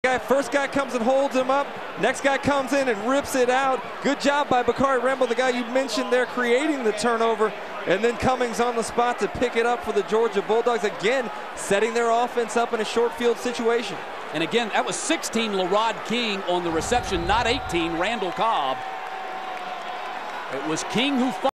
First guy comes and holds him up. Next guy comes in and rips it out. Good job by Bakari Rambo, the guy you mentioned there, creating the turnover. And then Cummings on the spot to pick it up for the Georgia Bulldogs. Again, setting their offense up in a short field situation. And again, that was 16 LaRod King on the reception, not 18 Randall Cobb. It was King who